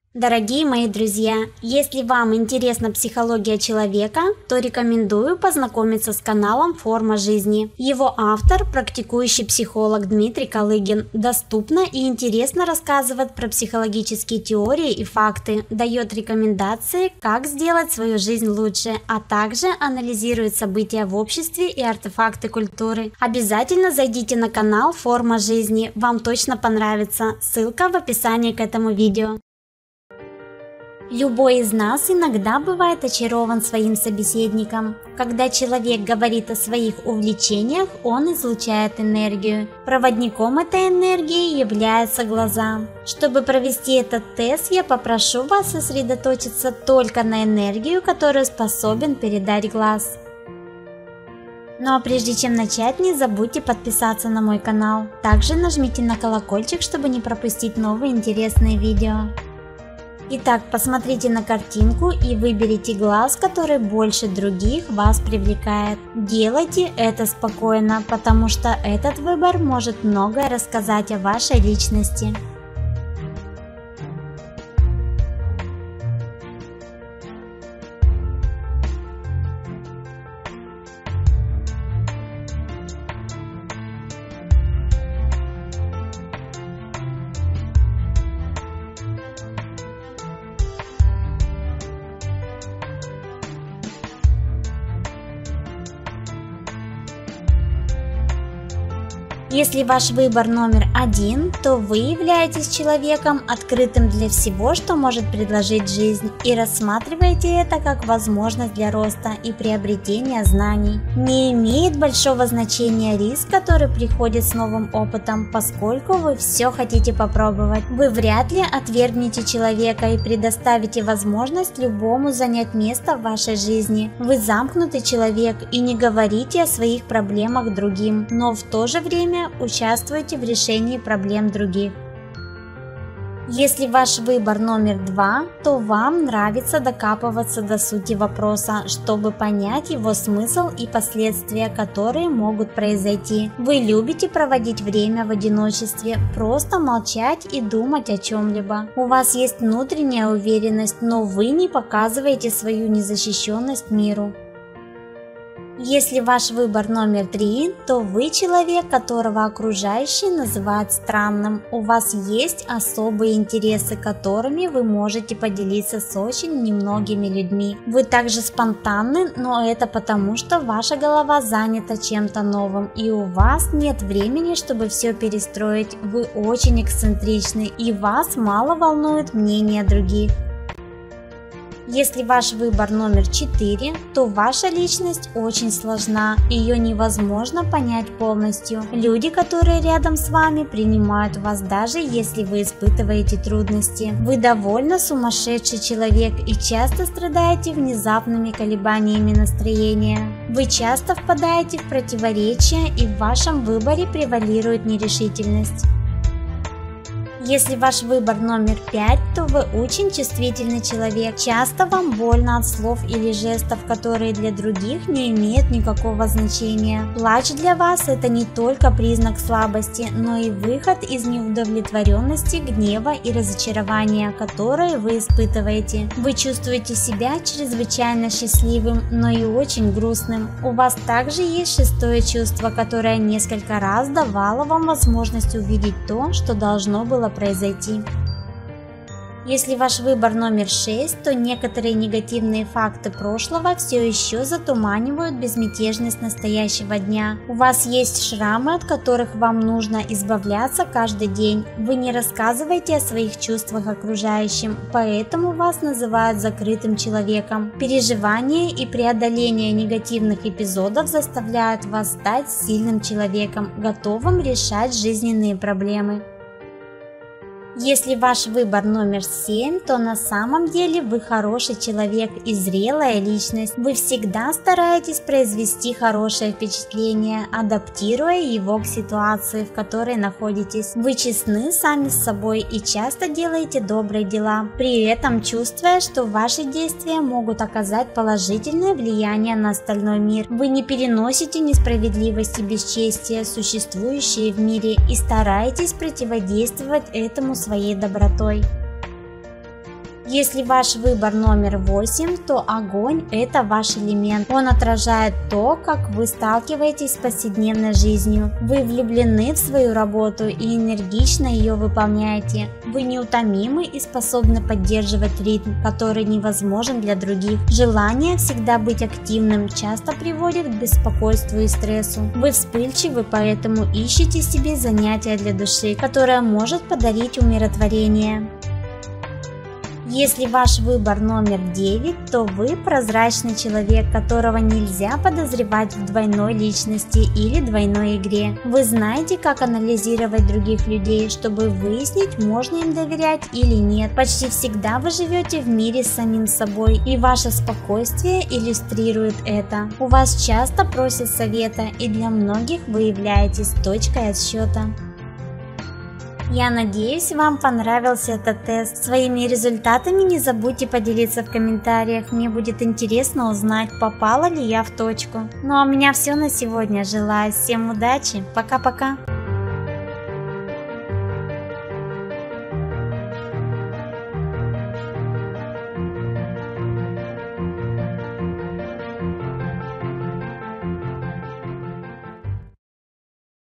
Дорогие мои друзья, если вам интересна психология человека, то рекомендую познакомиться с каналом «Форма жизни». Его автор, практикующий психолог Дмитрий Калыгин, доступно и интересно рассказывает про психологические теории и факты, дает рекомендации, как сделать свою жизнь лучше, а также анализирует события в обществе и артефакты культуры. Обязательно зайдите на канал «Форма жизни», вам точно понравится, ссылка в описании к этому видео. Любой из нас иногда бывает очарован своим собеседником. Когда человек говорит о своих увлечениях, он излучает энергию. Проводником этой энергии являются глаза. Чтобы провести этот тест, я попрошу вас сосредоточиться только на энергию, которую способен передать глаз. Ну а прежде чем начать, не забудьте подписаться на мой канал. Также нажмите на колокольчик, чтобы не пропустить новые интересные видео. Итак, посмотрите на картинку и выберите глаз, который больше других вас привлекает. Делайте это спокойно, потому что этот выбор может многое рассказать о вашей личности. Если ваш выбор номер 1, то вы являетесь человеком, открытым для всего, что может предложить жизнь, и рассматриваете это как возможность для роста и приобретения знаний. Не имеет большого значения риск, который приходит с новым опытом, поскольку вы все хотите попробовать. Вы вряд ли отвергнете человека и предоставите возможность любому занять место в вашей жизни. Вы замкнутый человек и не говорите о своих проблемах другим, но в то же время участвуйте в решении проблем других. Если ваш выбор номер 2, то вам нравится докапываться до сути вопроса, чтобы понять его смысл и последствия, которые могут произойти. Вы любите проводить время в одиночестве, просто молчать и думать о чем-либо. У вас есть внутренняя уверенность, но вы не показываете свою незащищенность миру. Если ваш выбор номер 3, то вы человек, которого окружающие называют странным. У вас есть особые интересы, которыми вы можете поделиться с очень немногими людьми. Вы также спонтанны, но это потому, что ваша голова занята чем-то новым, и у вас нет времени, чтобы все перестроить. Вы очень эксцентричны, и вас мало волнует мнение других. Если ваш выбор номер 4, то ваша личность очень сложна, ее невозможно понять полностью. Люди, которые рядом с вами, принимают вас даже если вы испытываете трудности. Вы довольно сумасшедший человек и часто страдаете внезапными колебаниями настроения. Вы часто впадаете в противоречия, и в вашем выборе превалирует нерешительность. Если ваш выбор номер 5, то вы очень чувствительный человек. Часто вам больно от слов или жестов, которые для других не имеют никакого значения. Плач для вас это не только признак слабости, но и выход из неудовлетворенности, гнева и разочарования, которые вы испытываете. Вы чувствуете себя чрезвычайно счастливым, но и очень грустным. У вас также есть шестое чувство, которое несколько раз давало вам возможность увидеть то, что должно было произойти. Если ваш выбор номер 6, то некоторые негативные факты прошлого все еще затуманивают безмятежность настоящего дня. У вас есть шрамы, от которых вам нужно избавляться каждый день. Вы не рассказываете о своих чувствах окружающим, поэтому вас называют закрытым человеком. Переживания и преодоление негативных эпизодов заставляют вас стать сильным человеком, готовым решать жизненные проблемы. Если ваш выбор номер 7, то на самом деле вы хороший человек и зрелая личность. Вы всегда стараетесь произвести хорошее впечатление, адаптируя его к ситуации, в которой находитесь. Вы честны сами с собой и часто делаете добрые дела, при этом чувствуя, что ваши действия могут оказать положительное влияние на остальной мир. Вы не переносите несправедливость и бесчестие, существующие в мире, и стараетесь противодействовать этому своей добротой. Если ваш выбор номер 8, то огонь – это ваш элемент. Он отражает то, как вы сталкиваетесь с повседневной жизнью. Вы влюблены в свою работу и энергично ее выполняете. Вы неутомимы и способны поддерживать ритм, который невозможен для других. Желание всегда быть активным часто приводит к беспокойству и стрессу. Вы вспыльчивы, поэтому ищете себе занятия для души, которое может подарить умиротворение. Если ваш выбор номер 9, то вы прозрачный человек, которого нельзя подозревать в двойной личности или двойной игре. Вы знаете, как анализировать других людей, чтобы выяснить, можно им доверять или нет. Почти всегда вы живете в мире с самим собой, и ваше спокойствие иллюстрирует это. У вас часто просят совета, и для многих вы являетесь точкой отсчета. Я надеюсь, вам понравился этот тест. Своими результатами не забудьте поделиться в комментариях. Мне будет интересно узнать, попала ли я в точку. Ну а у меня все на сегодня. Желаю всем удачи. Пока-пока.